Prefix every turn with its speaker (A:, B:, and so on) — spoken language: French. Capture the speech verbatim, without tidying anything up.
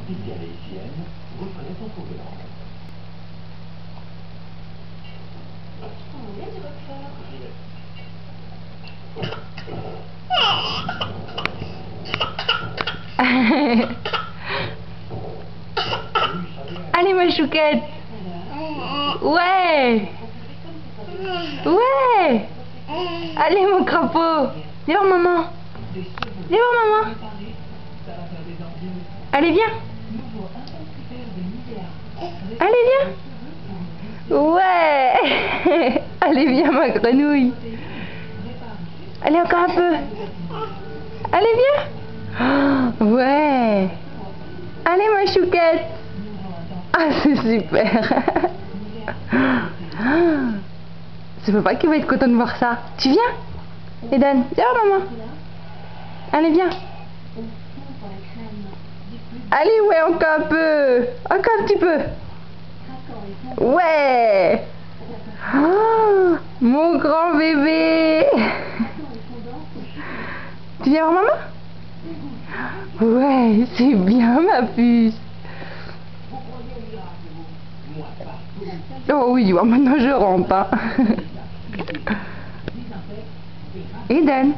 A: Cynthia et Etienne reprenait son provenance.
B: On vient de refaire.
C: Allez ma chouquette. Ouais. Ouais. Allez mon crapaud. Viens voir maman. Viens voir maman. Allez viens. Allez viens. Ouais. Allez viens ma grenouille. Allez encore un peu. Allez viens. Oh, ouais. Allez ma chouquette. Ah c'est super. Ah, c'est papa qui va être content de voir ça. Tu viens Eden, viens maman. Allez viens. Allez ouais encore un peu. Encore un petit peu. Ouais. Oh, mon grand bébé. Tu viens voir maman? Ouais, c'est bien ma puce. Oh oui, ouais, maintenant je rampe. Hein. Eden.